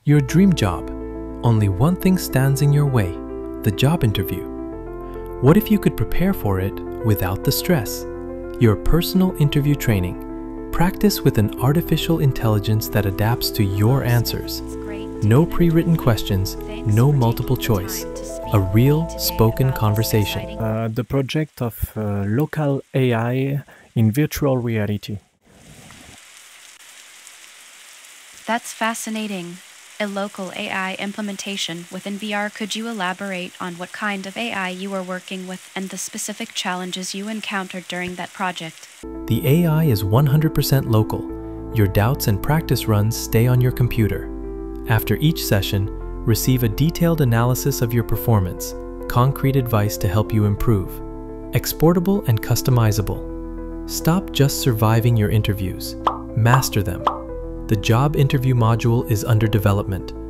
Your dream job. Only one thing stands in your way, the job interview. What if you could prepare for it without the stress? Your personal interview training. Practice with an artificial intelligence that adapts to your answers. No pre-written questions, no multiple choice. A real spoken conversation. The project of local AI in virtual reality. That's fascinating. A local AI implementation within VR. Could you elaborate on what kind of AI you are working with and the specific challenges you encountered during that project? The AI is 100% local. Your doubts and practice runs stay on your computer. After each session, receive a detailed analysis of your performance, concrete advice to help you improve. Exportable and customizable. Stop just surviving your interviews. Master them. The job interview module is under development.